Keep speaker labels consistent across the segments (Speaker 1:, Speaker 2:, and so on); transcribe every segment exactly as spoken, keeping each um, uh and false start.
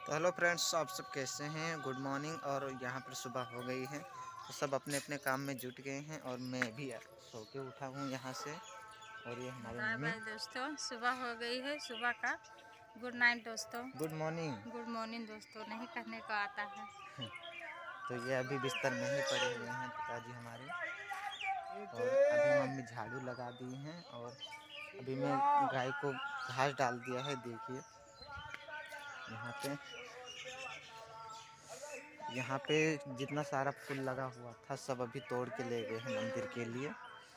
Speaker 1: तो hello friends, आप सब कैसे हैं। Good morning. और यहाँ पर सुबह हो गई है तो सब अपने अपने काम में जुट गए हैं और मैं भी सो के उठा हूँ यहाँ से। और ये हमारे
Speaker 2: बाय
Speaker 1: मम्मी।
Speaker 2: बाय दोस्तों, सुबह हो गई है। सुबह का गुड नाइट दोस्तों।
Speaker 1: Good morning.
Speaker 2: गुड मॉर्निंग दोस्तों, नहीं कहने को आता है।
Speaker 1: तो ये अभी बिस्तर में ही पड़े हुए हैं पिताजी हमारे। और अभी मम्मी झाड़ू लगा दी हैं और अभी मैं गाय को घास डाल दिया है। देखिए यहाँ पे यहाँ पे जितना सारा फूल लगा हुआ था सब अभी तोड़ के ले गए हैं मंदिर के लिए।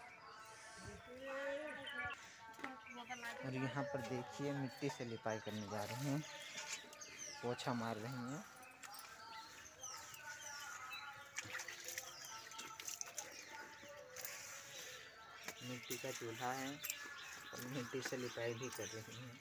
Speaker 1: और यहाँ पर देखिए मिट्टी से लिपाई करने जा रहे हैं, पोछा मार रही हैं। मिट्टी का चूल्हा है और मिट्टी से लिपाई भी कर रही हैं।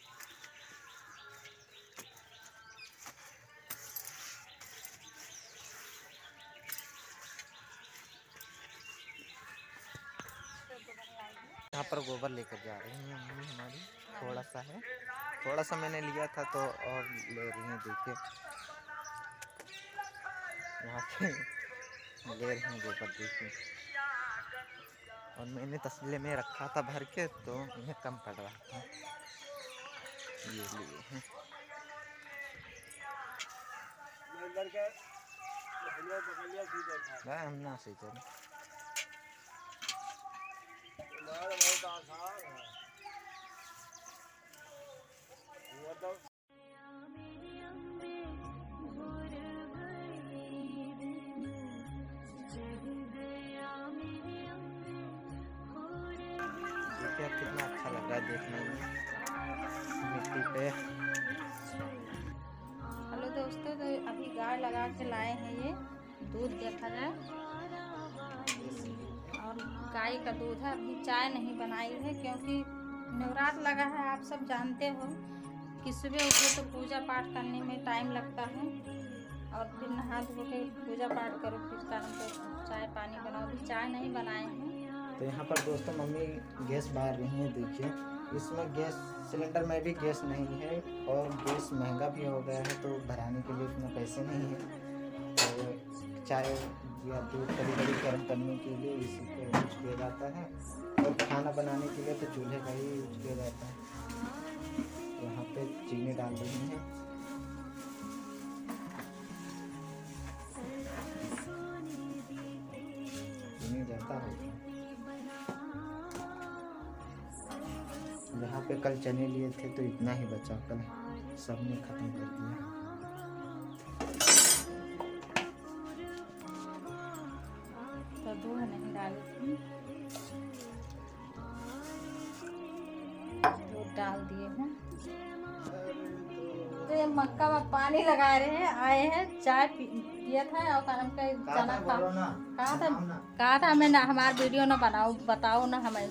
Speaker 1: यहाँ पर गोबर लेकर जा रही हैं मम्मी हमारी। थोड़ा सा है, थोड़ा सा मैंने लिया था तो और ले रही हैं। देखिए यहाँ पे ले रही हैं गोबर, देखिए। और मैंने तसले में रखा था भर के तो इन्हें कम पड़ रहा था, ये लिए हैं। हम ना से चल देखिए अब कितना अच्छा लग रहा है देखने में मिट्टी पे।
Speaker 2: हेलो दोस्तों, तो अभी गाय लगा के लाए हैं। ये दूध देखा जाए और गाय का दूध है। अभी चाय नहीं बनाई है क्योंकि नवरात्र लगा है। आप सब जानते हो कि सुबह उठो तो पूजा पाठ करने में टाइम लगता है और फिर नहा धो के पूजा पाठ करो, फिर कारण पे चाय पानी बनाओ। अभी चाय नहीं बनाए हैं।
Speaker 1: तो यहाँ पर दोस्तों मम्मी गैस बार रही हैं। देखिए इसमें गैस सिलेंडर में भी गैस नहीं है और गैस महंगा भी हो गया है तो भराने के लिए इतना पैसे नहीं है। और चाय या दूध कभी कभी गर्म करने के लिए इसी को यूज किया जाता है और खाना बनाने के लिए तो चूल्हे का ही यूज किया जाता है। यहाँ पे चीनी डाल रही हैं। चीनी ज़्यादा होगा। यहाँ पे कल चने लिए थे तो इतना ही बचा, कल सबने खत्म कर दिया।
Speaker 2: तो दूध नहीं डाली थी, दूध डाल दिए हैं। तो ये मक्का में पानी लगा रहे हैं। आए हैं, चाय पिया था और काम का चना खा कहा था कहा था हमें ना हमारा वीडियो ना बनाओ, बताओ ना हमें।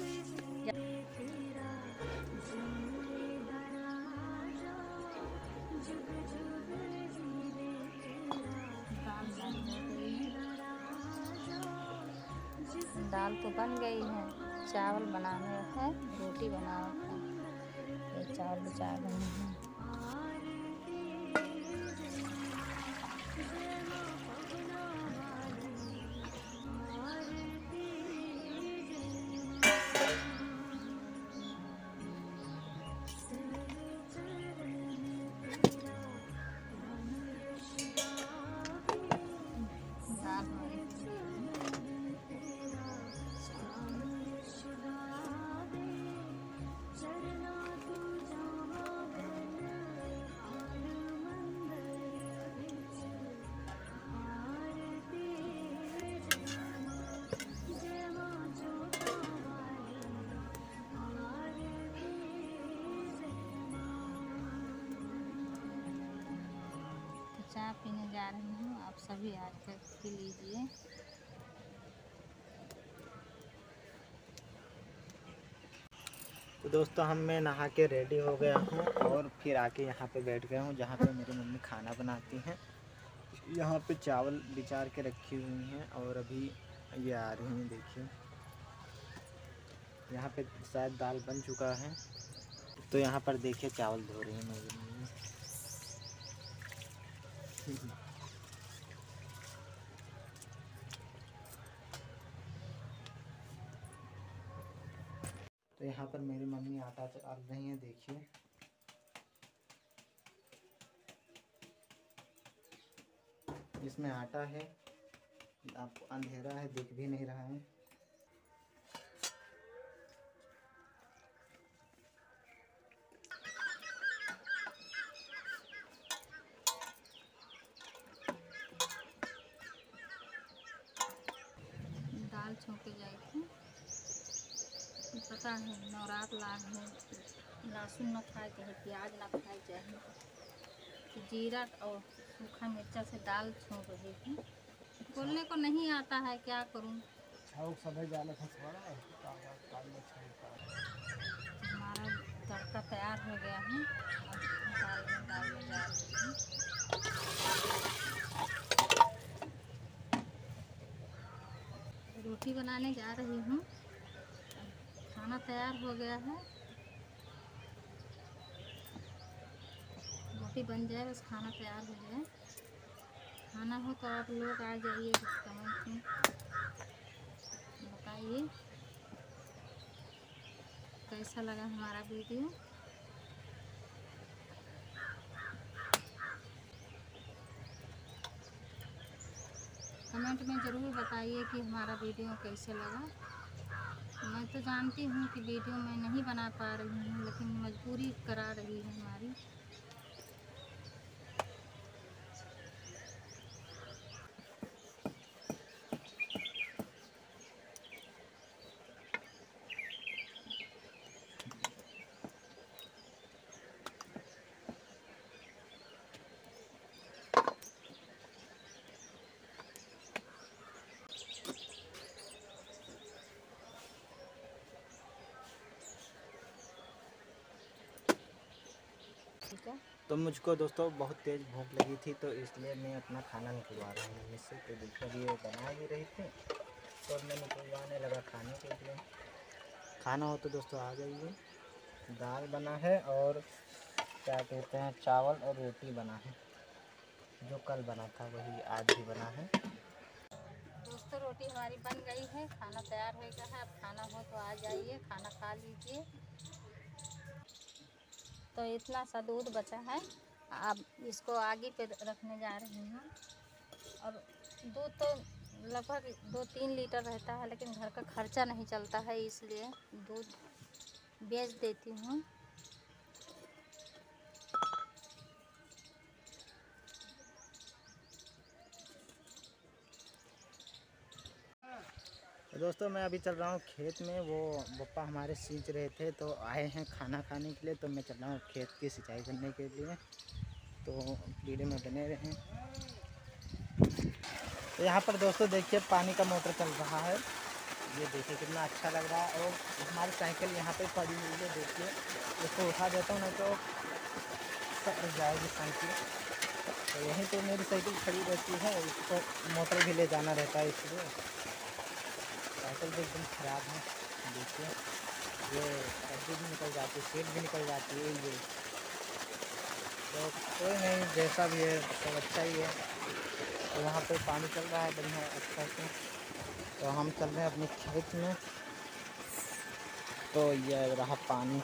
Speaker 2: दाल तो बन गई है, चावल बनाने है, रोटी बनाना है। ये चावल बचा रहे हैं। चाय पीने जा रही हूँ, आप सभी आकर पी लीजिए।
Speaker 1: तो दोस्तों हम मैं नहा के रेडी हो गया हूँ और फिर आके यहाँ पे बैठ गया हूँ जहाँ पे मेरी मम्मी खाना बनाती हैं। यहाँ पे चावल बिचार के रखी हुई हैं और अभी ये आ रही हैं। देखिए यहाँ पे शायद दाल बन चुका है तो यहाँ पर देखिए चावल धो रही हैं मेरी मम्मी। तो यहाँ पर मेरी मम्मी आटा चाल रही हैं, देखिए। इसमें आटा है, आपको अंधेरा है, दिख भी नहीं रहा है।
Speaker 2: दाल छौंके जाए थी, पता है नवरात लाग है, लहसुन न खाए चाहे प्याज न खाए चाहे, तो जीरा और सूखा मिर्चा से दाल छौंक रही थी। बोलने को नहीं आता है, क्या करूं। हमारा तड़का तैयार हो गया है, अब दाल में डालने जा रही हूँ। रोटी बनाने जा रही हूँ, खाना तैयार हो गया है, रोटी बन जाए बस, खाना तैयार हो जाए। खाना हो तो आप लोग आ जाइए, कमेंट में बताइए कैसा लगा हमारा वीडियो। कमेंट में ज़रूर बताइए कि हमारा वीडियो कैसे लगा। मैं तो जानती हूँ कि वीडियो मैं नहीं बना पा रही हूँ, लेकिन मजबूरी करा रही है हमारी। ठीक है,
Speaker 1: तो मुझको दोस्तों बहुत तेज़ भूख लगी थी, तो इसलिए मैं अपना खाना निकलवा रहा हूँ इससे। तो देखिए अभी ये बना ही रही थी, तो मैं निकलवाने लगा खाने के लिए। खाना हो तो दोस्तों आ जाइए। दाल बना है और क्या कहते हैं, चावल और रोटी बना है, जो कल बना था वही आज भी बना है।
Speaker 2: दोस्तों रोटी हमारी बन गई है, खाना तैयार हो गया है। अब खाना हो तो आ जाइए, खाना खा लीजिए। तो इतना सा दूध बचा है, अब इसको आगे पे रखने जा रही हूँ। और दूध तो लगभग दो तीन लीटर रहता है, लेकिन घर का खर्चा नहीं चलता है, इसलिए दूध बेच देती हूँ।
Speaker 1: तो दोस्तों मैं अभी चल रहा हूँ खेत में, वो पप्पा हमारे सींच रहे थे, तो आए हैं खाना खाने के लिए, तो मैं चल रहा हूँ खेत की सिंचाई करने के लिए। तो वीडियो में बने रहें। तो यहाँ पर दोस्तों देखिए पानी का मोटर चल रहा है, ये देखिए कितना अच्छा लग रहा है। और हमारी साइकिल यहाँ पे पड़ी हुई है, देखिए इसको उठा देता हूँ, नहीं तो सड़ जाएगी साइकिल। तो यहीं पे मेरी साइकिल खड़ी रहती है, इसको मोटर भी ले जाना रहता है, इसलिए साइकिल भी एकदम ख़राब है। देखिए ये कड्डी भी निकल जाती है, सीट भी निकल जाती है ये। तो कोई नहीं, जैसा भी है सब अच्छा ही है। तो यहाँ पे पानी चल रहा है बढ़िया अच्छा से। तो हम चल रहे हैं अपने खेत में, तो ये रहा पानी।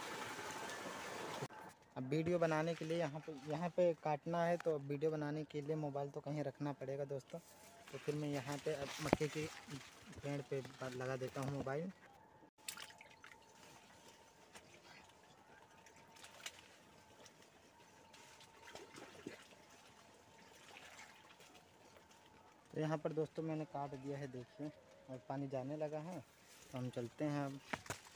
Speaker 1: अब वीडियो बनाने के लिए यहाँ पे यहाँ पे काटना है, तो वीडियो बनाने के लिए मोबाइल तो कहीं रखना पड़ेगा दोस्तों। तो फिर मैं यहाँ पे अब मक्के के पेड़ पे लगा देता हूँ मोबाइल। तो यहाँ पर दोस्तों मैंने काट दिया है, देखिए, और पानी जाने लगा है। तो हम चलते हैं अब।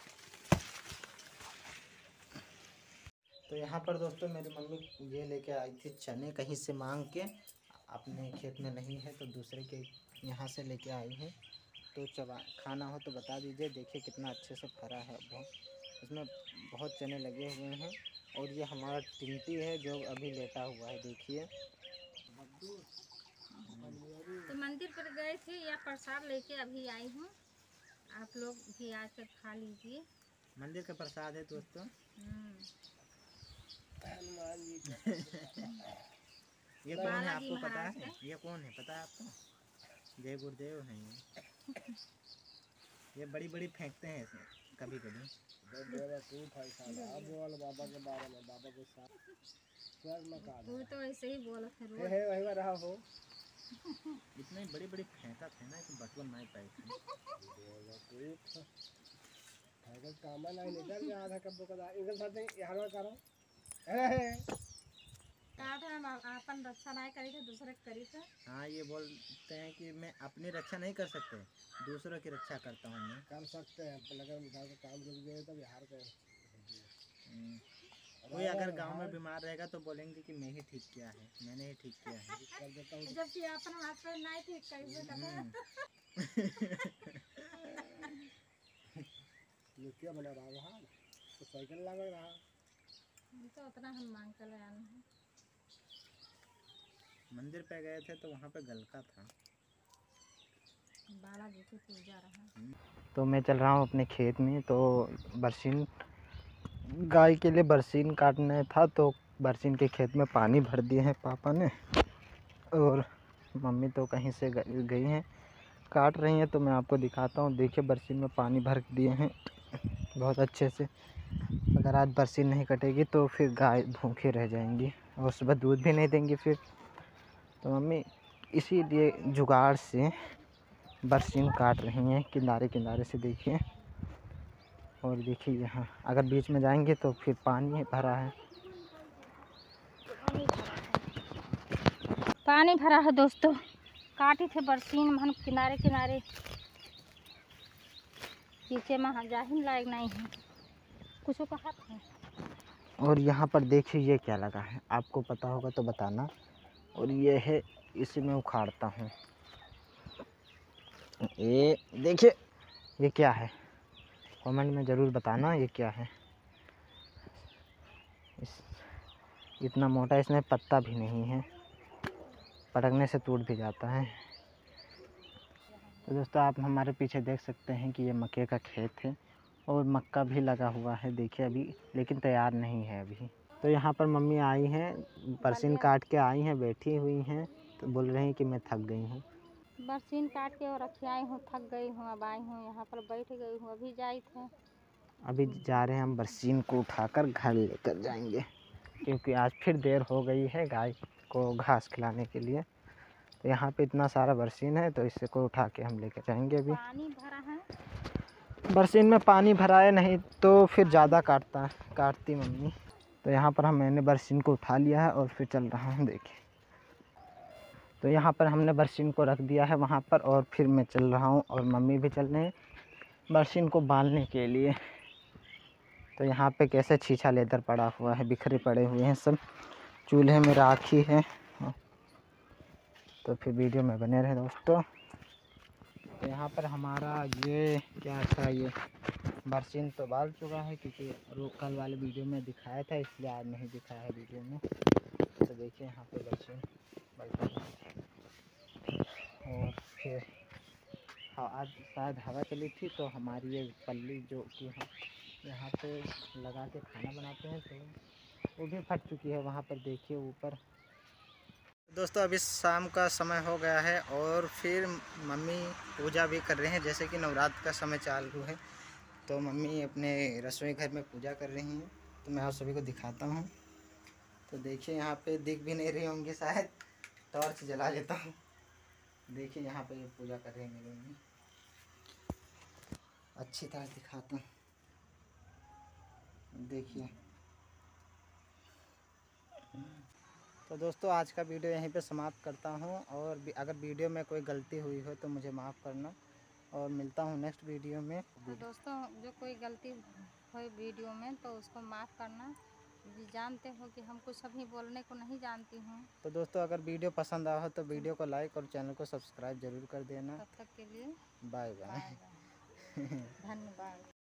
Speaker 1: तो यहाँ पर दोस्तों मेरी मम्मी ये लेके आई थी चने कहीं से मांग के, अपने खेत में नहीं है तो दूसरे के यहाँ से लेके आई है। तो चबा खाना हो तो बता दीजिए। देखिए कितना अच्छे से फरा है, बहुत इसमें बहुत चने लगे हुए हैं। और ये हमारा टिंटी है जो अभी लेटा हुआ है, देखिए।
Speaker 2: तो मंदिर पर गए थे, या प्रसाद लेके अभी आई हूँ, आप लोग भी आकर खा लीजिए।
Speaker 1: मंदिर का प्रसाद है दोस्तों।
Speaker 2: हम्म।
Speaker 1: ये कौन है
Speaker 2: बालाजी
Speaker 1: आपको पता
Speaker 2: महाराज
Speaker 1: है?
Speaker 2: का।
Speaker 1: ये कौन है पता है आपको? जय गुरुदेव हैं ये। ये बड़ी बड़ी फेंकते हैं इसे कभी कभी। बाबा के बारे में, बाबा के साथ
Speaker 2: वो तो ऐसे ही बोला था
Speaker 1: हे
Speaker 2: रोज।
Speaker 1: हे वही रहा हो। इतनी बड़ी बड़ी फेंका थे ना कि बटवन नहीं पाई थी। फेंका कामा नहीं निकल गया आधा कब्बो का इनके साथ यहाँ करो।
Speaker 2: काट हम अपन रक्षा नहीं करी थे, दूसरे करी थे।
Speaker 1: हाँ, ये बोलते हैं कि मैं अपनी रक्षा नहीं कर सकते, दूसरों की रक्षा करता हूँ। मैं कर सकते हैं, लगा बिहार का काम रुक गए तो बिहार का कोई अगर गांव में बीमार रहेगा तो बोलेंगे कि मैं ही ठीक किया है, मैंने ही ठीक किया है। कर देता हूँ
Speaker 2: जबकि अपन हाथ पे नहीं ठीक कैसे करता।
Speaker 1: ये क्या बना रहा वहाँ तो साइकिल लग रहा।
Speaker 2: तो उतना हम मांग कर आए हैं।
Speaker 1: मंदिर पे गए थे तो वहाँ पे गलका था,
Speaker 2: बालाजी की पूजा रहा।
Speaker 1: तो मैं चल रहा हूँ अपने खेत में। तो बरसीन गाय के लिए बरसीन काटना था, तो बरसीन के खेत में पानी भर दिए हैं पापा ने, और मम्मी तो कहीं से गई हैं, काट रही हैं। तो मैं आपको दिखाता हूँ। देखिए बरसीन में पानी भर दिए हैं बहुत अच्छे से। अगर आज बरसीन नहीं कटेगी तो फिर गाय भूखे रह जाएंगी और सुबह दूध भी नहीं देंगी फिर। तो मम्मी इसीलिए जुगाड़ से बरसीन काट रही हैं किनारे किनारे से, देखिए। और देखिए यहाँ अगर बीच में जाएंगे तो फिर पानी भरा है।
Speaker 2: पानी भरा है दोस्तों। काटी थे बरसीन हम किनारे किनारे, पीछे में जाहिन लायक नहीं है, कुछ का हाथ है।
Speaker 1: और यहाँ पर देखिए ये क्या लगा है, आपको पता होगा तो बताना। और ये है, इसे मैं उखाड़ता हूँ। ये देखिए ये क्या है, कमेंट में ज़रूर बताना ये क्या है। इस इतना मोटा इसमें पत्ता भी नहीं है, पटकने से टूट भी जाता है। तो दोस्तों आप हमारे पीछे देख सकते हैं कि ये मक्के का खेत है और मक्का भी लगा हुआ है, देखिए अभी, लेकिन तैयार नहीं है अभी। तो यहाँ पर मम्मी आई हैं, बरसीन काट के आई हैं, बैठी हुई हैं, तो बोल रही हैं कि मैं थक गई हूँ।
Speaker 2: बरसीन काट के और रखी आई हूँ, थक गई हूँ, अब आई हूँ यहाँ पर बैठ गई हूँ। अभी जाई थे,
Speaker 1: अभी जा रहे हैं हम बरसीन को उठाकर घर लेकर जाएंगे, क्योंकि आज फिर देर हो गई है गाय को घास खिलाने के लिए। तो यहाँ पे इतना सारा बरसीन है तो इसे को उठा के हम लेकर जाएंगे। अभी
Speaker 2: पानी भरा है
Speaker 1: बरसीन में पानी भरा है, नहीं तो फिर ज़्यादा काटता काटती मम्मी। तो यहाँ पर हम मैंने बरसीन को उठा लिया है और फिर चल रहा हूँ, देखिए। तो यहाँ पर हमने बरसीन को रख दिया है वहाँ पर, और फिर मैं चल रहा हूँ और मम्मी भी चल रहे हैं बरसीन को बांधने के लिए। तो यहाँ पे कैसे छीछा लेदर पड़ा हुआ है, बिखरे पड़े हुए हैं सब, चूल्हे में राखी है। तो फिर वीडियो में बने रहे दोस्तों। तो यहाँ पर हमारा ये क्या था, ये बरसीन तो बाल चुका है, क्योंकि कल वाले वीडियो में दिखाया था, इसलिए आज नहीं दिखाया है वीडियो में। तो देखिए यहाँ पे बरसीन बल्कि, और फिर हाँ आज शायद हवा चली थी तो हमारी ये पल्ली जो कि हम यहाँ पे लगा के खाना बनाते हैं तो वो भी फट चुकी है वहाँ पर, देखिए ऊपर। दोस्तों अभी शाम का समय हो गया है और फिर मम्मी पूजा भी कर रहे हैं, जैसे कि नवरात्र का समय चालू है। तो मम्मी अपने रसोई घर में पूजा कर रही हैं, तो मैं आप सभी को दिखाता हूँ। तो देखिए यहाँ पे दिख भी नहीं रही होंगी, शायद टॉर्च जला लेता हूँ। देखिए यहाँ पे पूजा कर रही है मेरी मम्मी, अच्छी तरह दिखाता हूँ, देखिए। तो दोस्तों आज का वीडियो यहीं पे समाप्त करता हूँ, और अगर वीडियो में कोई गलती हुई हो तो मुझे माफ़ करना, और मिलता हूँ नेक्स्ट वीडियो में।
Speaker 2: तो दोस्तों जो कोई गलती हो वीडियो में तो उसको माफ़ करना, जी जानते हो कि हम कुछ अभी बोलने को नहीं जानती हूँ।
Speaker 1: तो दोस्तों अगर वीडियो पसंद आया हो तो वीडियो को लाइक और चैनल को सब्सक्राइब जरूर कर देना।
Speaker 2: तब तक के लिए
Speaker 1: बाय बाय।
Speaker 2: धन्यवाद।